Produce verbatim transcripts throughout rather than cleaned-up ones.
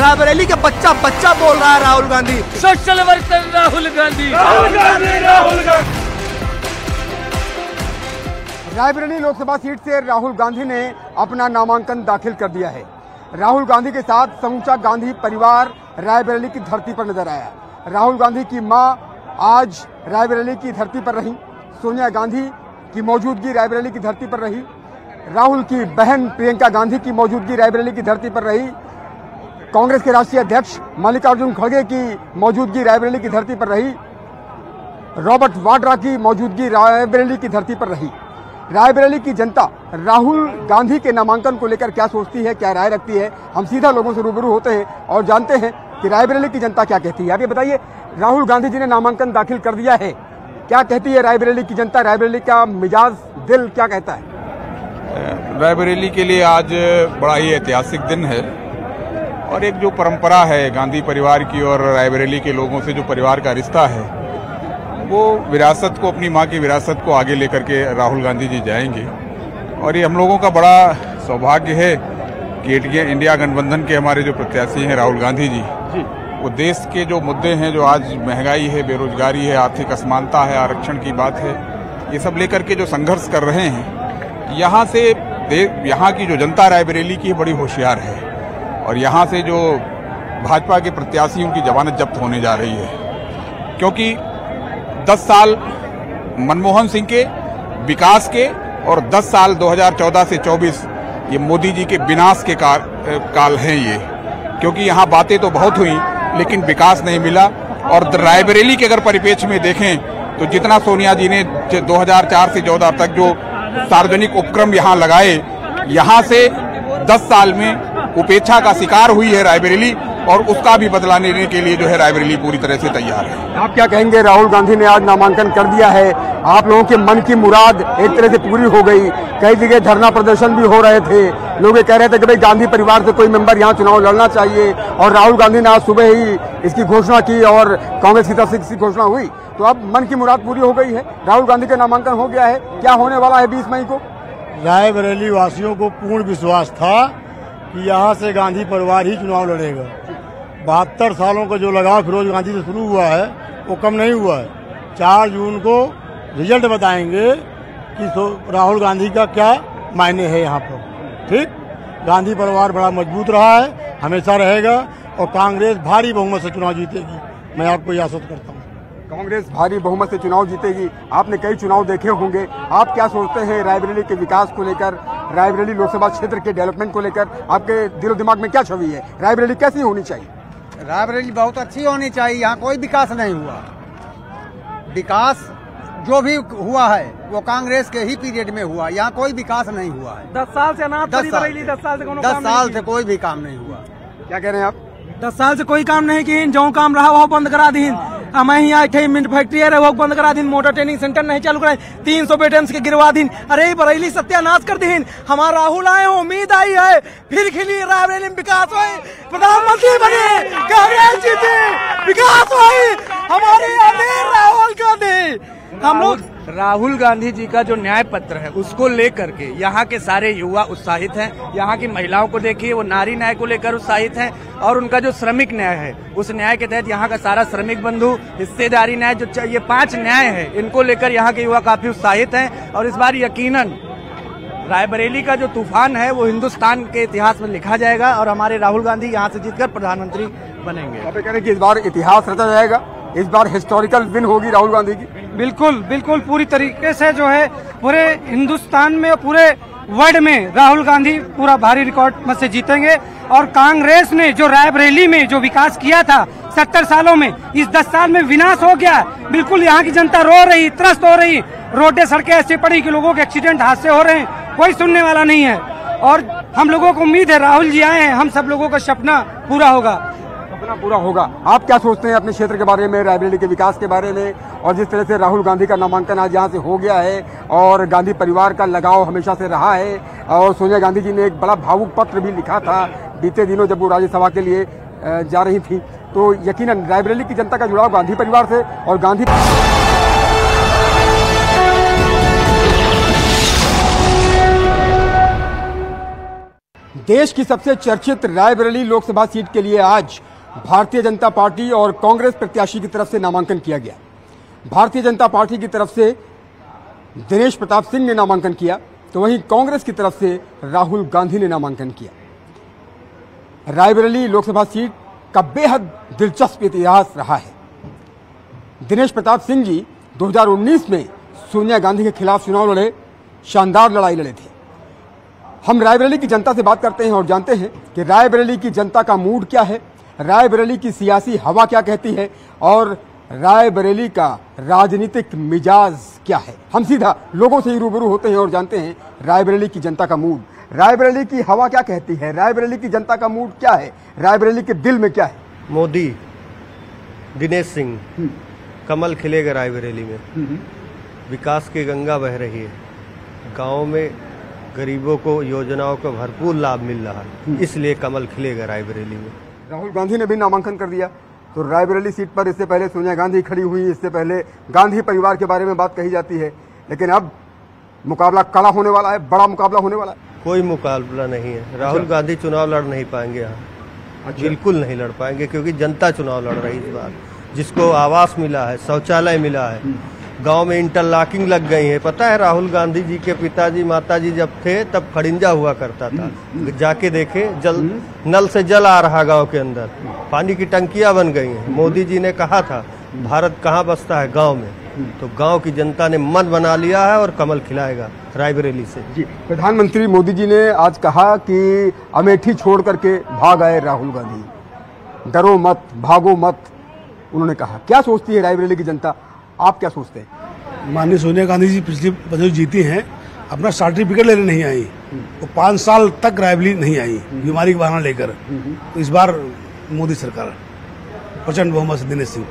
रायबरेली का बच्चा बच्चा बोल रहा है Rahul Gandhi. Social worker Rahul Gandhi, Rahul Gandhi, Rahul Gandhi. Raebareli Lok Sabha seat Rahul Gandhi ने अपना नामांकन दाखिल कर दिया है। राहुल गांधी के साथ समूचा गांधी परिवार रायबरेली की धरती पर नजर आया। राहुल गांधी की मां आज रायबरेली की धरती पर रही। सोनिया गांधी की मौजूदगी रायबरेली की धरती पर रही। राहुल की बहन प्रियंका गांधी की मौजूदगी रायबरेली की धरती पर रही। कांग्रेस के राष्ट्रीय अध्यक्ष मल्लिकार्जुन खड़गे की मौजूदगी रायबरेली की धरती पर रही। रॉबर्ट वाड्रा की मौजूदगी रायबरेली की धरती पर रही। रायबरेली की जनता राहुल गांधी के नामांकन को लेकर क्या सोचती है, क्या राय रखती है, हम सीधा लोगों से रूबरू होते हैं और जानते हैं कि रायबरेली की जनता क्या कहती है। आप ये बताइए, राहुल गांधी जी ने नामांकन दाखिल कर दिया है, क्या कहती है रायबरेली की जनता? रायबरेली का मिजाज दिल क्या कहता है? रायबरेली के लिए आज बड़ा ही ऐतिहासिक दिन है और एक जो परंपरा है गांधी परिवार की और रायबरेली के लोगों से जो परिवार का रिश्ता है, वो विरासत को, अपनी मां की विरासत को आगे लेकर के राहुल गांधी जी जाएंगे। और ये हम लोगों का बड़ा सौभाग्य है कि इंडिया गठबंधन के हमारे जो प्रत्याशी हैं राहुल गांधी जी, वो देश के जो मुद्दे हैं, जो आज महंगाई है, बेरोजगारी है, आर्थिक असमानता है, आरक्षण की बात है, ये सब लेकर के जो संघर्ष कर रहे हैं, यहाँ से यहाँ की जो जनता रायबरेली की बड़ी होशियार है और यहाँ से जो भाजपा के प्रत्याशियों की जमानत जब्त होने जा रही है। क्योंकि दस साल मनमोहन सिंह के विकास के और दस साल दो हज़ार चौदह से चौबीस ये मोदी जी के विनाश के कार, काल हैं ये। क्योंकि यहाँ बातें तो बहुत हुई लेकिन विकास नहीं मिला। और रायबरेली के अगर परिप्रेक्ष्य में देखें तो जितना सोनिया जी ने दो हज़ार चार से चौदह तक जो सार्वजनिक उपक्रम यहाँ लगाए, यहाँ से दस साल में उपेक्षा का शिकार हुई है रायबरेली और उसका भी बदला लेने के लिए जो है रायबरेली पूरी तरह से तैयार है। आप क्या कहेंगे? राहुल गांधी ने आज नामांकन कर दिया है, आप लोगों के मन की मुराद एक तरह से पूरी हो गई। कई जगह धरना प्रदर्शन भी हो रहे थे, लोग ये कह रहे थे कि भाई गांधी परिवार से कोई मेंबर यहाँ चुनाव लड़ना चाहिए और राहुल गांधी ने आज सुबह ही इसकी घोषणा की और कांग्रेस की तरफ से इसकी घोषणा हुई, तो अब मन की मुराद पूरी हो गई है, राहुल गांधी का नामांकन हो गया है। क्या होने वाला है बीस मई को? रायबरेली वासियों को पूर्ण विश्वास था कि यहाँ से गांधी परिवार ही चुनाव लड़ेगा। बहत्तर सालों का जो लगाव फिरोज गांधी से शुरू हुआ है वो कम नहीं हुआ है। चार जून को रिजल्ट बताएंगे कि राहुल गांधी का क्या मायने है यहाँ पर। ठीक, गांधी परिवार बड़ा मजबूत रहा है, हमेशा रहेगा और कांग्रेस भारी बहुमत से चुनाव जीतेगी, मैं आपको यह आश्वस्त करता हूँ। कांग्रेस भारी बहुमत से चुनाव जीतेगी। आपने कई चुनाव देखे होंगे, आप क्या सोचते हैं रायबरेली के विकास को लेकर, रायबरेली लोकसभा क्षेत्र के डेवलपमेंट को लेकर? आपके दिलो दिमाग में क्या छवि है? रायबरेली कैसी होनी चाहिए? रायबरेली बहुत अच्छी होनी चाहिए। यहाँ कोई विकास नहीं हुआ। विकास जो भी हुआ है वो कांग्रेस के ही पीरियड में हुआ, यहाँ कोई विकास नहीं हुआ है। दस साल से अनाथ दस साल से दस साल से दस साल से कोई भी काम नहीं हुआ। क्या कह रहे हैं आप? दस साल से कोई काम नहीं की, जो काम रहा वो बंद करा दी। हमें यहाँ मिनट फैक्ट्री है वो बंद करा दी, मोटर ट्रेनिंग सेंटर नहीं चालू कराई, तीन सौ वेटेंस के गिरवा दी। अरे बरेली सत्यानाश कर दी। हमारा राहुल आए, उम्मीद आई है फिर खिली रायबरेली में विकास हुई, प्रधानमंत्री बने, कांग्रेस जीती, विकास हुई, हमारे अमीर राहुल गांधी। हम लोग राहुल गांधी जी का जो न्याय पत्र है उसको लेकर के यहाँ के सारे युवा उत्साहित हैं। यहाँ की महिलाओं को देखिए, वो नारी न्याय को लेकर उत्साहित हैं और उनका जो श्रमिक न्याय है उस न्याय के तहत यहाँ का सारा श्रमिक बंधु, हिस्सेदारी न्याय, जो ये पांच न्याय है इनको लेकर यहाँ के युवा काफी उत्साहित हैं। और इस बार यकीनन रायबरेली का जो तूफान है वो हिंदुस्तान के इतिहास में लिखा जाएगा और हमारे राहुल गांधी यहाँ से जीतकर प्रधानमंत्री बनेंगे। आप कह रहे हैं कि इस बार इतिहास रचा जाएगा, इस बार हिस्टोरिकल विन होगी राहुल गांधी की? बिल्कुल बिल्कुल पूरी तरीके से जो है पूरे हिंदुस्तान में, पूरे वर्ल्ड में राहुल गांधी पूरा भारी रिकॉर्ड में से जीतेंगे। और कांग्रेस ने जो रायबरेली में जो विकास किया था सत्तर सालों में, इस दस साल में विनाश हो गया। बिल्कुल यहाँ की जनता रो रही, त्रस्त हो रही, रोडें सड़कें ऐसे पड़ी कि लोगों के एक्सीडेंट, हादसे हो रहे हैं, कोई सुनने वाला नहीं है। और हम लोगों को उम्मीद है राहुल जी आए हैं, हम सब लोगों का सपना पूरा होगा, सपना पूरा होगा। आप क्या सोचते हैं अपने क्षेत्र के बारे में, रायबरेली के विकास के बारे में? और जिस तरह से राहुल गांधी का नामांकन आज यहाँ से हो गया है और गांधी परिवार का लगाव हमेशा से रहा है और सोनिया गांधी जी ने एक बड़ा भावुक पत्र भी लिखा था बीते दिनों जब वो राज्यसभा के लिए जा रही थी, तो यकीनन रायबरेली की जनता का जुड़ाव गांधी परिवार से और गांधी देश की सबसे चर्चित रायबरेली लोकसभा सीट के लिए आज भारतीय जनता पार्टी और कांग्रेस प्रत्याशी की तरफ से नामांकन किया गया। भारतीय जनता पार्टी की तरफ से दिनेश प्रताप सिंह ने नामांकन किया, तो वहीं कांग्रेस की तरफ से राहुल गांधी ने नामांकन किया। रायबरेली लोकसभा सीट का बेहद दिलचस्प इतिहास रहा है। दिनेश प्रताप सिंह जी दो हज़ार उन्नीस में सोनिया गांधी के खिलाफ चुनाव लड़े, शानदार लड़ाई लड़े थे। हम रायबरेली की जनता से बात करते हैं और जानते हैं कि रायबरेली की जनता का मूड क्या है, रायबरेली की सियासी हवा क्या कहती है और रायबरेली का राजनीतिक मिजाज क्या है। हम सीधा लोगों से ही रूबरू होते हैं और जानते हैं रायबरेली की जनता का मूड, रायबरेली की हवा क्या कहती है, रायबरेली की जनता का मूड क्या है, रायबरेली के दिल में क्या है। मोदी, दिनेश सिंह, कमल खिलेगा रायबरेली में। विकास की गंगा बह रही है, गाँव में गरीबों को योजनाओं का भरपूर लाभ मिल रहा है, इसलिए कमल खिलेगा रायबरेली में। राहुल गांधी ने भी नामांकन कर दिया, तो रायबरेली सीट पर इससे पहले सोनिया गांधी खड़ी हुई, इससे पहले गांधी परिवार के बारे में बात कही जाती है, लेकिन अब मुकाबला कड़ा होने वाला है, बड़ा मुकाबला होने वाला है। कोई मुकाबला नहीं है। राहुल गांधी चुनाव लड़ नहीं पाएंगे यहाँ, अच्छा। बिल्कुल नहीं लड़ पाएंगे, क्योंकि जनता चुनाव लड़ रही इस बार। जिसको आवास मिला है, शौचालय मिला है, गांव में इंटरलॉकिंग लग गई है। पता है राहुल गांधी जी के पिताजी माताजी जब थे तब खड़िंजा हुआ करता था, जाके देखे जल नल से जल आ रहा गांव के अंदर, पानी की टंकियां बन गई हैं। मोदी जी ने कहा था भारत कहाँ बसता है, गांव में, तो गांव की जनता ने मन बना लिया है और कमल खिलाएगा रायबरेली से। जी, प्रधानमंत्री मोदी जी ने आज कहा कि अमेठी छोड़ करके भाग आए राहुल गांधी, डरो मत, भागो मत, उन्होंने कहा। क्या सोचती है रायबरेली की जनता, आप क्या सोचते हैं? माननीय सोनिया गांधी जी पिछली बजट जीती हैं, अपना सर्टिफिकेट लेने नहीं आई, वो पाँच साल तक रायबरेली नहीं आई बीमारी का बहाना लेकर। तो इस बार मोदी सरकार प्रचंड बहुमत से दिनेश सिंह।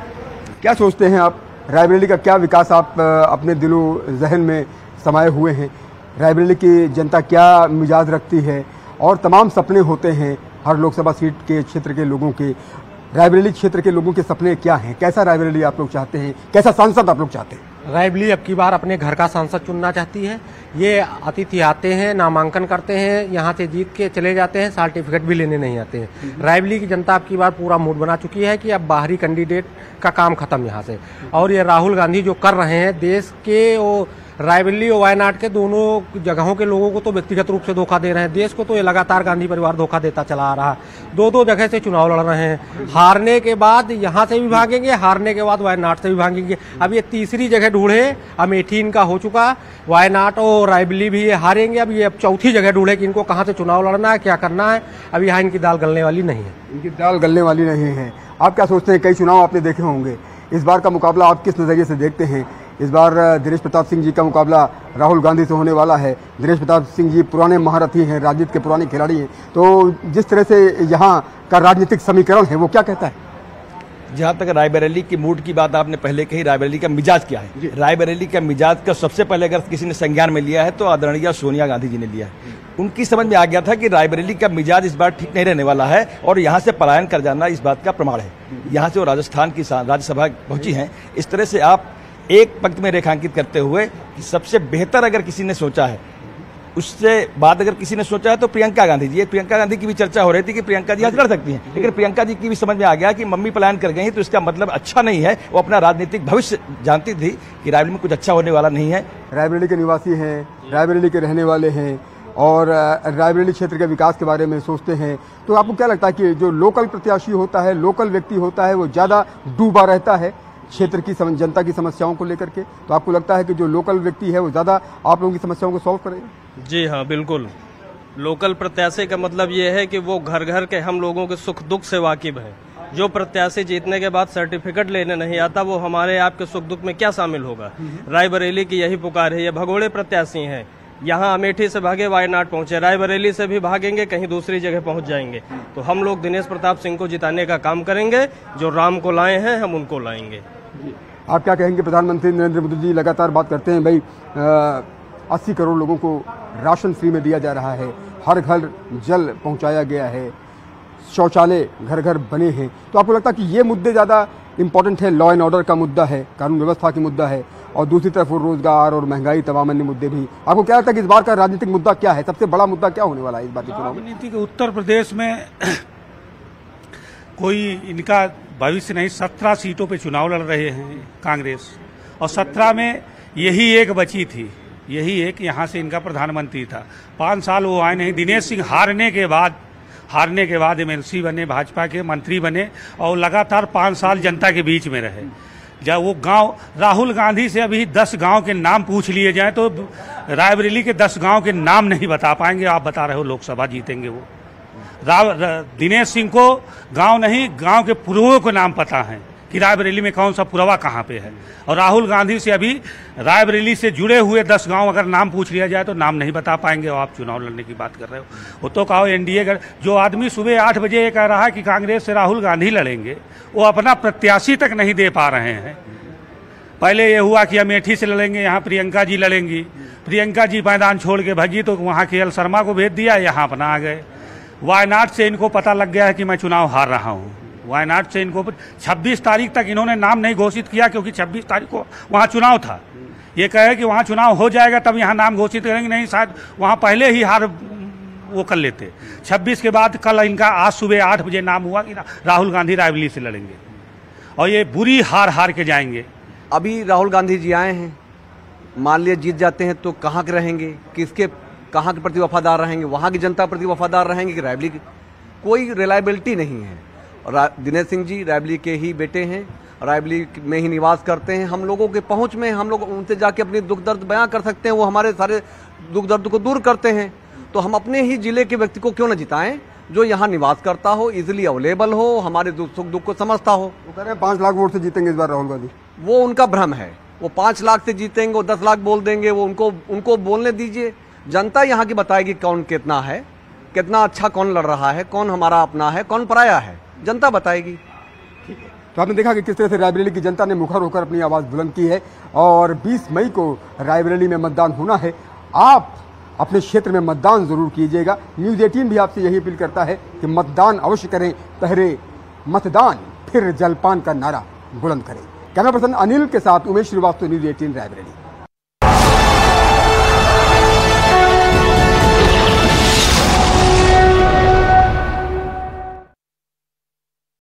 क्या सोचते हैं आप, रायबरेली का क्या विकास आप अपने दिलो जहन में समाये हुए हैं? रायबरेली की जनता क्या मिजाज रखती है और तमाम सपने होते हैं हर लोकसभा सीट के क्षेत्र के लोगों के, रायबरेली क्षेत्र के लोगों के सपने क्या हैं? कैसा रायबरेली आप लोग चाहते हैं, कैसा सांसद आप लोग चाहते हैं? रायबरेली अब की बार अपने घर का सांसद चुनना चाहती है। ये अतिथि आते हैं, नामांकन करते हैं, यहाँ से जीत के चले जाते हैं, सर्टिफिकेट भी लेने नहीं आते हैं। रायबरेली की जनता अब की बार पूरा मूड बना चुकी है कि अब बाहरी कैंडिडेट का काम खत्म यहाँ से। और ये राहुल गांधी जो कर रहे हैं, देश के वो रायबरेली और वायनाड के दोनों जगहों के लोगों को तो व्यक्तिगत रूप से धोखा दे रहे हैं, देश को तो ये लगातार गांधी परिवार धोखा देता चला आ रहा है। दो दो जगह से चुनाव लड़ रहे हैं, हारने के बाद यहाँ से भी भागेंगे, हारने के बाद वायनाड से भी भागेंगे। अब ये तीसरी जगह ढूंढे, अमेठी इनका हो चुका, वायनाड और रायबरेली भी ये हारेंगे। अब ये अब चौथी जगह ढूंढे कि इनको कहाँ से चुनाव लड़ना है, क्या करना है। अब यहाँ इनकी दाल गलने वाली नहीं है, इनकी दाल गलने वाली नहीं है। आप क्या सोचते हैं, कई चुनाव आपने देखे होंगे, इस बार का मुकाबला आप किस नज़रिए से देखते हैं? इस बार दिनेश प्रताप सिंह जी का मुकाबला राहुल गांधी से होने वाला है। दिनेश प्रताप सिंह जी पुराने महारथी हैं, राजनीति के पुराने खिलाड़ी हैं, तो जिस तरह से यहाँ का राजनीतिक समीकरण है वो क्या कहता है? जहाँ तक रायबरेली की मूड की बात आपने पहले कही, रायबरेली का मिजाज क्या है? रायबरेली का मिजाज का सबसे पहले अगर किसी ने संज्ञान में लिया है तो आदरणीय सोनिया गांधी जी ने लिया है। उनकी समझ में आ गया था कि रायबरेली का मिजाज इस बार ठीक नहीं रहने वाला है और यहाँ से पलायन कर जाना इस बात का प्रमाण है। यहाँ से वो राजस्थान की राज्यसभा पहुंची हैं। इस तरह से आप एक पंक्ति में रेखांकित करते हुए कि सबसे बेहतर अगर किसी ने सोचा है, उससे बाद अगर किसी ने सोचा है तो प्रियंका गांधी जी। प्रियंका गांधी की भी चर्चा हो रही थी कि प्रियंका जी आज लड़ सकती हैं, लेकिन प्रियंका जी की भी समझ में आ गया कि मम्मी पलायन कर गई हैं तो इसका मतलब अच्छा नहीं है। वो अपना राजनीतिक भविष्य जानती थी कि रायबरेली में कुछ अच्छा होने वाला नहीं है। रायबरेली के निवासी हैं, रायबरेली के रहने वाले हैं और रायबरेली क्षेत्र के विकास के बारे में सोचते हैं, तो आपको क्या लगता है कि जो लोकल प्रत्याशी होता है, लोकल व्यक्ति होता है, वो ज़्यादा डूबा रहता है क्षेत्र की जनता की समस्याओं को लेकर के? तो आपको लगता है कि जो लोकल व्यक्ति है वो ज़्यादा आप लोगों की समस्याओं को सॉल्व करेगा? जी हाँ, बिल्कुल। लोकल प्रत्याशी का मतलब ये है कि वो घर घर के हम लोगों के सुख दुख से वाकिफ है। जो प्रत्याशी जीतने के बाद सर्टिफिकेट लेने नहीं आता, वो हमारे आपके सुख दुख में क्या शामिल होगा? रायबरेली की यही पुकार है। ये भगोड़े प्रत्याशी हैं, यहाँ अमेठी से भागे वायनाड पहुंचे, रायबरेली से भी भागेंगे, कहीं दूसरी जगह पहुंच जाएंगे। तो हम लोग दिनेश प्रताप सिंह को जिताने का काम करेंगे। जो राम को लाए हैं हम उनको लाएंगे। आप क्या कहेंगे? प्रधानमंत्री नरेंद्र मोदी जी लगातार बात करते हैं, भाई अस्सी करोड़ लोगों को राशन फ्री में दिया जा रहा है, हर घर जल पहुंचाया गया है, शौचालय घर घर बने हैं। तो आपको लगता है कि ये मुद्दे ज़्यादा इम्पोर्टेंट है? लॉ एंड ऑर्डर का मुद्दा है, कानून व्यवस्था की मुद्दा है, और दूसरी तरफ वो रोजगार और महंगाई तमाम अन्य मुद्दे भी। आपको क्या लगता है कि इस बार का राजनीतिक मुद्दा क्या है, सबसे बड़ा मुद्दा क्या होने वाला है इस बार के चुनाव में? राजनीति के उत्तर प्रदेश में कोई इनका भविष्य नहीं, सत्रह सीटों पे चुनाव लड़ रहे हैं कांग्रेस, और सत्रह में यही एक बची थी, यही एक यहाँ से इनका प्रधानमंत्री था। पाँच साल वो आए नहीं। दिनेश सिंह हारने के बाद हारने के बाद एमएलसी बने, भाजपा के मंत्री बने और लगातार पाँच साल जनता के बीच में रहे। जब वो गांव, राहुल गांधी से अभी दस गांव के नाम पूछ लिए जाएं तो रायबरेली के दस गांव के नाम नहीं बता पाएंगे। आप बता रहे हो लोकसभा जीतेंगे वो। राव दिनेश सिंह को गांव नहीं, गांव के पुरवों को नाम पता है कि रायबरेली में कौन सा पुरवा कहाँ पे है। और राहुल गांधी से अभी रायबरेली से जुड़े हुए दस गांव अगर नाम पूछ लिया जाए तो नाम नहीं बता पाएंगे। और आप चुनाव लड़ने की बात कर रहे हो, वो तो कहो एनडीए का जो आदमी सुबह आठ बजे ये कह रहा है कि कांग्रेस से राहुल गांधी लड़ेंगे, वो अपना प्रत्याशी तक नहीं दे पा रहे हैं। पहले ये हुआ कि अमेठी से लड़ेंगे, यहाँ प्रियंका जी लड़ेंगी, प्रियंका जी मैदान छोड़ के भगी तो वहाँ के एल शर्मा को भेज दिया, यहाँ अपना आ गए। वायनाड से इनको पता लग गया है कि मैं चुनाव हार रहा हूँ। वायनाड से इनको छब्बीस तारीख तक इन्होंने नाम नहीं घोषित किया, क्योंकि छब्बीस तारीख को वहाँ चुनाव था। ये कहे कि वहाँ चुनाव हो जाएगा तब यहाँ नाम घोषित करेंगे, नहीं शायद वहाँ पहले ही हार वो कर लेते। छब्बीस के बाद कल इनका आज सुबह आठ बजे नाम हुआ कि राहुल गांधी रायबरेली से लड़ेंगे और ये बुरी हार हार के जाएंगे। अभी राहुल गांधी जी आए हैं, मान लिया जीत जाते हैं तो कहाँ के रहेंगे, किसके कहाँ के प्रति वफादार रहेंगे, वहाँ की जनता प्रति वफादार रहेंगे कि रायबरेली की? कोई रिलायबिलिटी नहीं है। और दिनेश सिंह जी रायबरेली के ही बेटे हैं, रायबरेली में ही निवास करते हैं। हम लोगों के पहुंच में हम लोग उनसे जाके अपनी दुख दर्द बयां कर सकते हैं, वो हमारे सारे दुख दर्द को दूर करते हैं। तो हम अपने ही जिले के व्यक्ति को क्यों न जिताएं जो यहाँ निवास करता हो, इजिली अवेलेबल हो, हमारे सुख दुख को समझता हो। वो कह रहे हैं पाँच लाख वोट से जीतेंगे इस बार राहुल गांधी। वो उनका भ्रम है। वो पाँच लाख से जीतेंगे, वो दस लाख बोल देंगे, वो उनको उनको बोलने दीजिए। जनता यहाँ की बताएगी कौन कितना है, कितना अच्छा कौन लड़ रहा है, कौन हमारा अपना है, कौन पराया है, जनता बताएगी। तो आपने देखा कि किस तरह से रायबरेली की जनता ने मुखर होकर अपनी आवाज़ बुलंद की है और बीस मई को रायबरेली में मतदान होना है। आप अपने क्षेत्र में मतदान जरूर कीजिएगा। न्यूज़ अठारह भी आपसे यही अपील करता है कि मतदान अवश्य करें, पहले मतदान फिर जलपान का नारा बुलंद करें। कैमरा पर्सन अनिल के साथ उमेश श्रीवास्तव, न्यूज़ अठारह रायबरेली।